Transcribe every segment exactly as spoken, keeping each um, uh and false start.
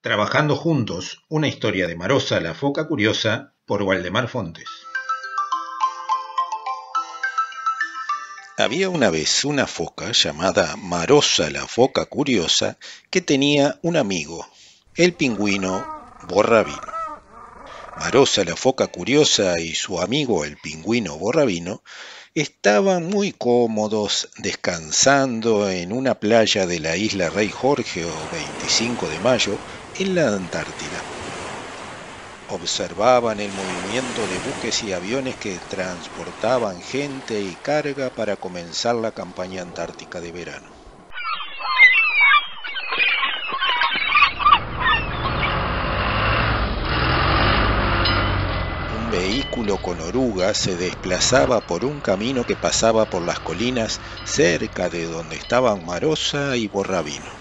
Trabajando juntos, una historia de Marosa la foca curiosa por Waldemar Fontes. Había una vez una foca llamada Marosa la foca curiosa que tenía un amigo, el pingüino Borrabino. Marosa la foca curiosa y su amigo el pingüino Borrabino estaban muy cómodos descansando en una playa de la isla Rey Jorge o veinticinco de mayo en la Antártida. Observaban el movimiento de buques y aviones que transportaban gente y carga para comenzar la campaña antártica de verano. Un vehículo con orugas se desplazaba por un camino que pasaba por las colinas cerca de donde estaban Marosa y Borrabino.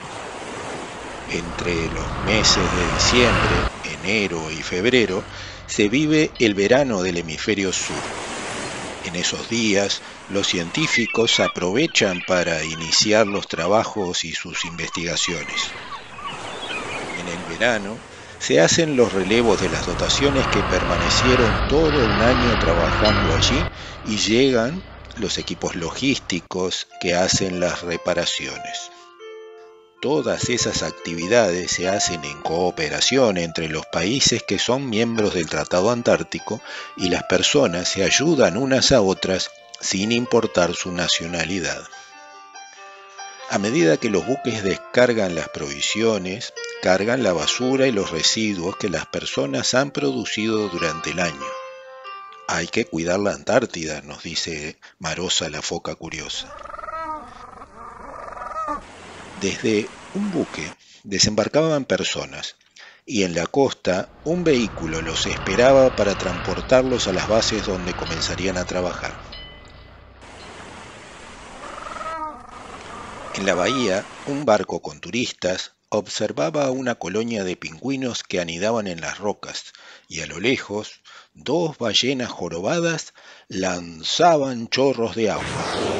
Entre los meses de diciembre, enero y febrero se vive el verano del hemisferio sur. En esos días, los científicos aprovechan para iniciar los trabajos y sus investigaciones. En el verano se hacen los relevos de las dotaciones que permanecieron todo un año trabajando allí y llegan los equipos logísticos que hacen las reparaciones. Todas esas actividades se hacen en cooperación entre los países que son miembros del Tratado Antártico y las personas se ayudan unas a otras sin importar su nacionalidad. A medida que los buques descargan las provisiones, cargan la basura y los residuos que las personas han producido durante el año. Hay que cuidar la Antártida, nos dice Marosa la foca curiosa. Desde un buque desembarcaban personas y en la costa un vehículo los esperaba para transportarlos a las bases donde comenzarían a trabajar. En la bahía, un barco con turistas observaba una colonia de pingüinos que anidaban en las rocas y a lo lejos dos ballenas jorobadas lanzaban chorros de agua.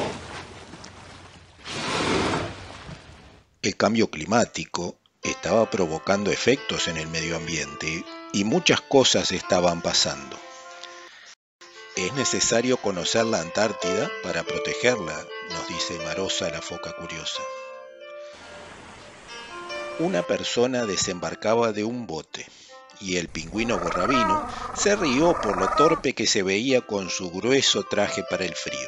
El cambio climático estaba provocando efectos en el medio ambiente y muchas cosas estaban pasando. Es necesario conocer la Antártida para protegerla, nos dice Marosa la foca curiosa. Una persona desembarcaba de un bote y el pingüino Borrabino se rió por lo torpe que se veía con su grueso traje para el frío.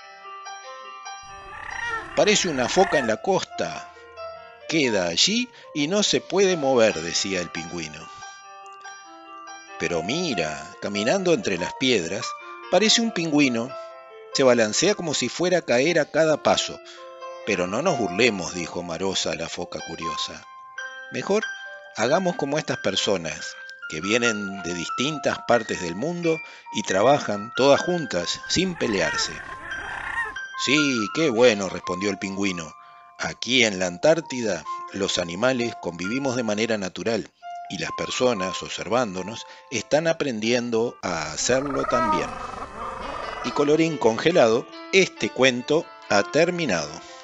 «Parece una foca en la costa. Queda allí y no se puede mover», decía el pingüino. «Pero mira, caminando entre las piedras, parece un pingüino. Se balancea como si fuera a caer a cada paso. Pero no nos burlemos», dijo Marosa la foca curiosa. «Mejor hagamos como estas personas, que vienen de distintas partes del mundo y trabajan todas juntas, sin pelearse». «Sí, qué bueno», respondió el pingüino. «Aquí en la Antártida los animales convivimos de manera natural y las personas, observándonos, están aprendiendo a hacerlo también». Y colorín congelado, este cuento ha terminado.